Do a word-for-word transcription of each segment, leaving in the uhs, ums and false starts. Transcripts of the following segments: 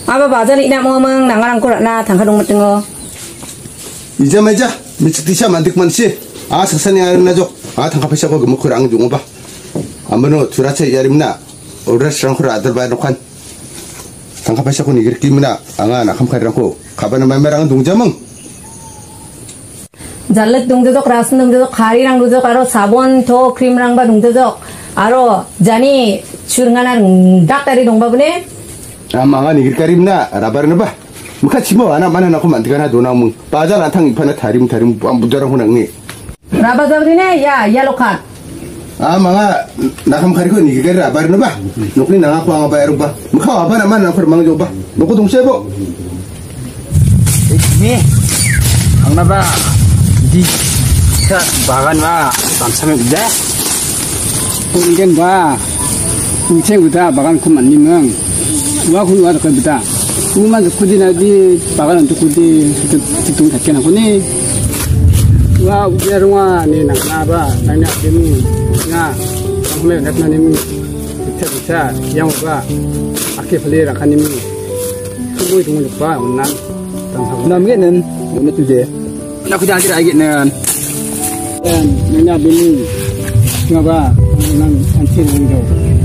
아바 바자리 이나 뭐멍 나가랑 꼬라나 당가동 같은 거. 이제 말자 미치티샤 만득만 씨. 아 석산이 아르나죠. 아 당가파샤고 그 먹고랑 좀 오바. 아무노 두라체 야림나. 오라스랑 코라 아들 바이로칸. 당가파샤고 니기르 끼미나. 앙아 나캄카리랑코. 가바나 말마랑은 동자멍. 잘렛 동자적 라슨 동자적 가리랑 동자적 아로 사본 더 크림랑 바 동자적 아로 자니 추르가나 닥다리 동바브네. 아마가 니기르 까림나 라바르나 봐. muka cimo anak mana nak kumat tiga na dona mung bajar antang ipana tarim tarim budarang hunang ni raba zabrine ya ya lokat ah manga nakam kari ko ni kira rabar na ba nukni nang aku ang bayar ba muka apa nama nak permang jo ba nuku tung sebo ni ang na ba di sa bagan ba tamsame uda ungen ba ungche uda bagan kuman ni mang wa kun wa ka bita Uma kudi na di bagan untuk kudi hitung takkan aku ni, wah biar rumah ni nak naba nanya demi na, aku nak nak nani bisa bisa yang apa, akhir beli rakan ni, aku itu mau lupa unan, namanya nen, mana tu je, nak kerja aja lagi nen, dan nanya demi ngapa unan anjir itu.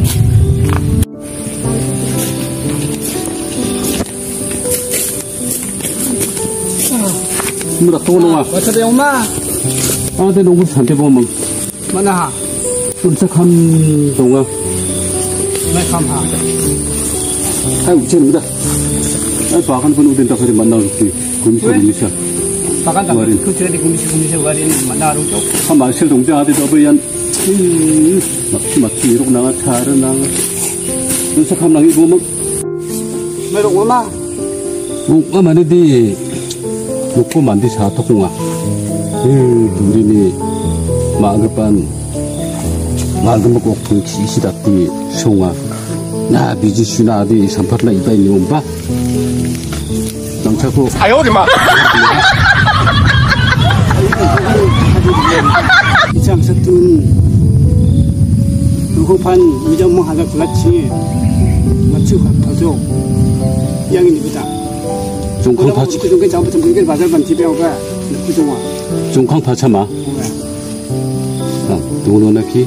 Mura tolong ah. Baca dia oma. Ada nunggu santai bomong. Mana ha? Sudah kam donga. Mana kam ha? Hai ujian udah. Hai bahkan pun udah tak ada mana lagi. Komisi komisi. Bahkan tak. Kau cerita di komisi komisi warin mana rujuk. Sama hasil dongja ada tu yang. Mati mati ruk nanga cara nanga. Sudah kam lagi bomong. Merok oma. Oma mana di? 놓고 만디 사토공아 우리니 마그반 마그먹고 그 지시다띠 송아 나 비지슈나디 삼파트나 이바이 니온바 남차고 아유 우리마 이장서툰 루호판 미정몽 하자 굴라치 마치 화파조 양인입니다 종강 파 종강 잡부 좀 그게 바잘 반 집에 오가 구종아 종강 파 참아 아 도노나키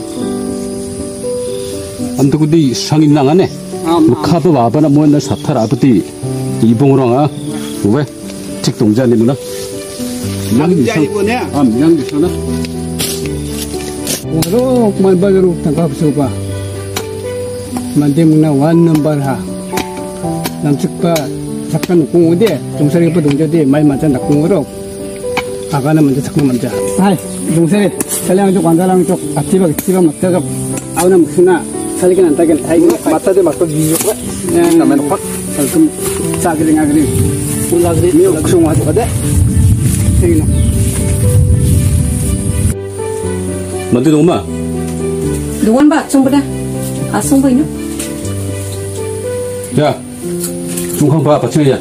안도 근데 상인 나가네 카드 와바나 뭐나 사탈 아버지 이봉으로가 왜 직동자님이나 양디상이보네 아 양디상나 오로 말바로 당가부서봐 만데문나 원 넘버하 남측바 잠깐 공우대 동서리 그 동저대 말 맞자 낙공으로 아가는 먼저 잠깐 먼저 하이 동서리 살량 쪽 관자랑 쪽 앞뒤가 뒤가 맞다가 아우나 무슨나 살긴 안 따긴 다 이거 맞다대 맞다 뒤죠 네 나면 확 그럼 싸그리 나그리 올라그리 미역 국송 와도 가대 되기나 뭔데 동마 누군 봐 정보다 아 송보이노 야 중앙 봐, 받쳐야.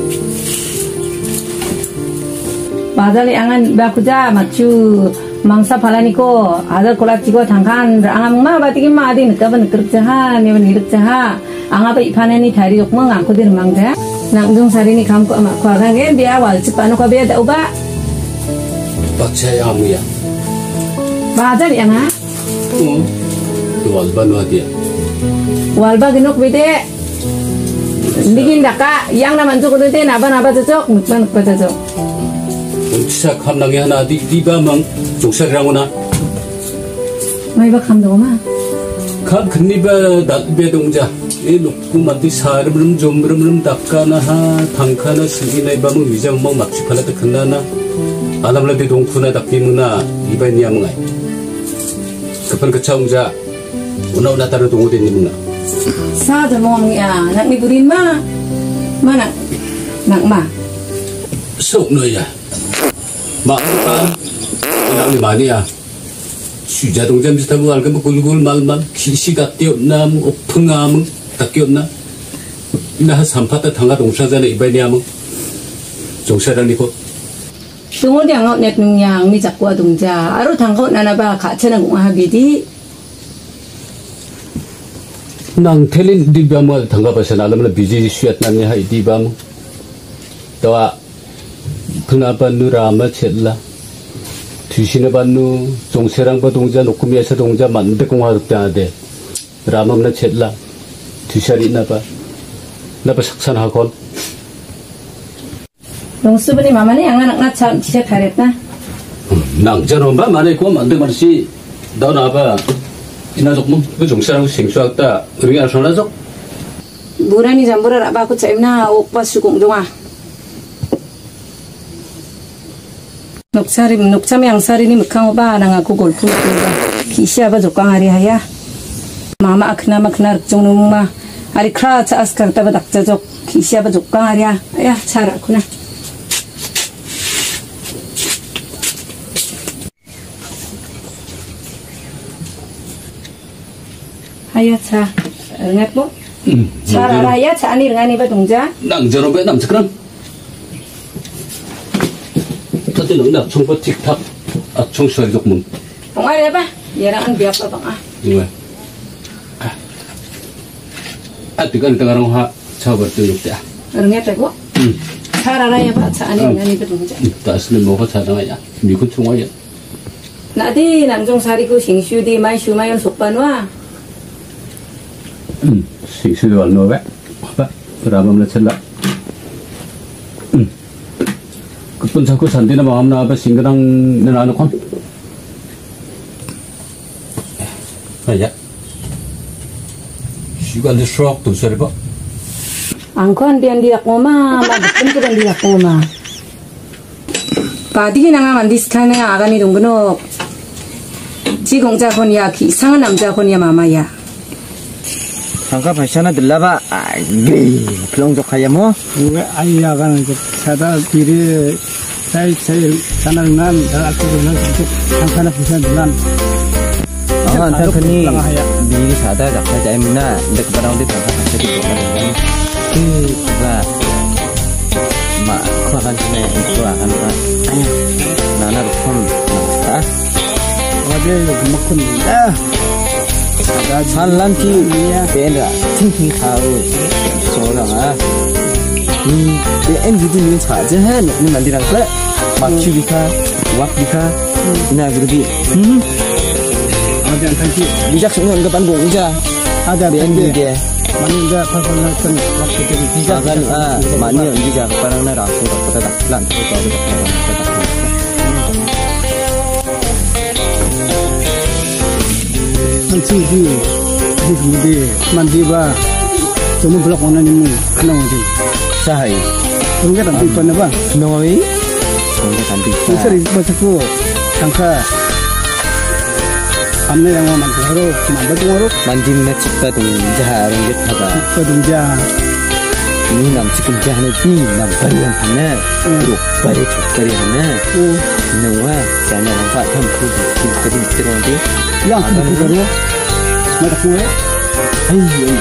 바자리 안간 바꾸자 맞추 망사 팔라니고 아들 콜라치고 당간 앙암마 바티기 마디 느까번 그렇자하 네번 이렇자하 앙아바 이파네니 다리 욕멍 안고 되는 망자 낭중 사리니 감고 아마 과강에 비야 wal치 빠노가 비야 다우바 받쳐야 아무야 바자리 안가 응 또 wal바 어디야 wal바 그녹 비데 Bikin daka yang nama tu kudu teh naba naba cocok, nukba nukba cocok. Ucap kam lagi hana di di bamang jokser ranguna. Mai ba kam dong ma? Kam kini ba dak bedongja. Eh nukku mati sar belum jom belum belum daka na ha tangka na segi na bamang wijang mau makci pala te kena na. Alam lebih dongku na dak muna iba ni amungai. Kapan kecawungja, una una taruh tunggu deni muna. Sa jamong ya nak ni burin ma mana nak ma sok no ya ma kan nak ni mani ya suja dong jam bisa bual ke gul gul mal mal kisi gatio nam opengam takio na ina sampata tangga dong sa jana ibai ni am jong sa ni ko tunggu dia ngot net nung yang mi jakwa dong ja aru tangko nana ba ka chena ngwa bidi nang telin di ba mo tangga pa sa alam na busy siyat na niya di ba mo tawa 그나바 누라마 쳇라 뒤시나 반누 종세랑 바 동자 녹음이야사 동자 만데 공화득자하데 라맘나 쳇라 뒤샤리 나바 나바 saksan하건 농수분이 마마네 양아낙 나참 지세 타랬다 낭자는 바 만에 고 만데 말시 너 나바 이나족 뭐그 종세랑 생수학다 우리 알선하죠 무라니 잠보라 라바고 짜임나 옥바 수공종아 녹차리 녹차미 양사리니 묵항오바 나가고 골프 기시아바 족강아리 하야 마마 아크나마 그날 정놈마 아리 크라차 아스카르타바 닥자족 기시아바 족강아리야 야 잘하구나 하야 차 응했고 잘 알아야 차 아니 응하니바 동자 낭자로 배 남자그랑 tadi nak cungpa tiktak at cung suai dok mung. Pengai apa? Yarang an biak apa bang ah? Iya. At di kan tengah orang ha coba tunjuk dia. Orangnya tego. Cara raya pak cani ngani betul aja. Tak asli mau kau cara ya, mikut cuma ya. Nanti namjong sari ku singsu di mai shu mai on sopan wa. Hmm, singsu di walno be. Apa? Berapa menit celah? 그뿐 자꾸 산디나 마음 나봐 싱그랑 내놔놓고 아야 시간도 수학 도 서리봐 angkon dian di rakoma magpun ko di rakoma 바디기 나가 만디스카네 아가니 동근옥 지공자 건이야 이상한 남자 건이야 마마야 잠깐 발샤나 들라봐 아이 플롱족하야 뭐 왜 아이 아가는 사다 비리 사이 사이 사나는 난 알코올은 잠깐나 부산 난 아, 안타크니 미리 사다 잡하자 임나 근데 그 바람에 잠깐 같이 돌아가는 그가 마 커간 전에 그거 안 한다 나나로 폰 다 어제 먹군다 산란티 베라 팅팅하고 소랑아 음 엔디도 니 차제 해 니 만디랑 그래 막치비카 왁비카 이나 그러디 음 어제 안타키 니작 생각 거 반고 오자 하자 벤디게 만인자 파벌났던 왁비들이 디자간 아 많이 언디자 바랑나 라고 보다 난 그거 한치지 디디 만디바 좀 블록 오나님 그나오지 사하이 그게 안 되거나 봐 너희 그게 안 돼. 그래서 이거 자꾸 잠깐 안내 양호 만들어 만들어 만디네 집다 동자 이런 게 타다 그 동자 이 남치금 자하네 이 남발이란 하네 족발이 족발이 하네 너와 자녀랑 같은 그 길거리 들어오는데 야 그거 그거 내가 그거야 아이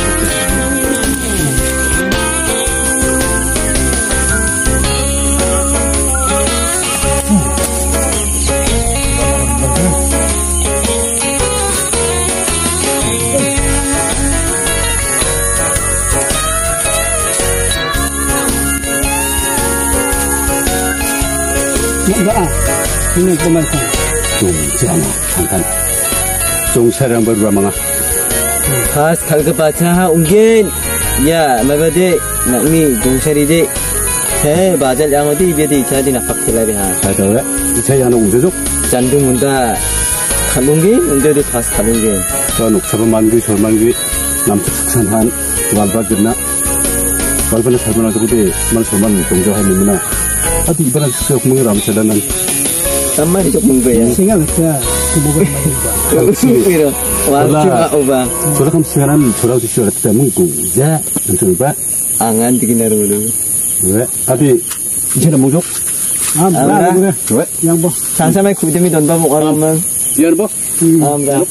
아, 이는 그만 상. 종자나 잠깐 종사랑 버르바 망아 khas kalga bacha ungen ya mabade nakmi dongshari he bazal yang odi biadi jadi nak pakilari ha 자자왜 이차이 하나 우저족 jantung munda kalungge ungde khas kalungge 저 녹차분 만기 절만기 남쪽 석산한 완바들나 발발에 살만하고 돼 말 절만 동정하는구나 아주 이번에 진짜 공부를 안 세다는 tamari jok mungbe 생각 없어. 그 먹을 맛인가. kira wajib oba 저렇게 시간은 저라고 주시오 때문에 공자 괜찮을 봐 angan dikinar dulu 왜 아비 이제는 뭐죠 아, 뭐야, 그래. 왜 양보. 상samai kudemi don babu orang 미안 봐 amra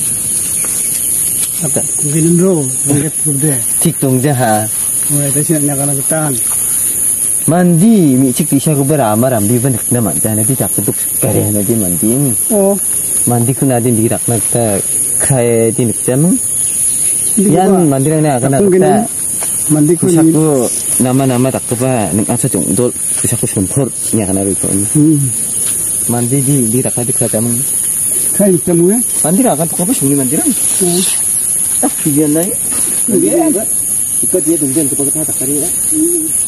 아까 그게는 로 이게 부르대. tik dongja ha 왜 대신 내가 나그 땅. mandi mi cik tisha ko beramar amdi ban na man jana di tak tuk kare na di mandi 어, mandi kuna din di rak na ta khae di nik jam Yan mandirang na akan Tungguin. kita. Mandi ko ni. Kusaku nama-nama tak apa neng asa jongdol kusaku sumpur ni akan ada itu. Hmm. Mandi di di tak ada kita mung. Kai temu ya. Mandir akan tu apa sungi mandirang? Ah, dia naik. Dia ikut dia tungguin tu kita tak kari lah.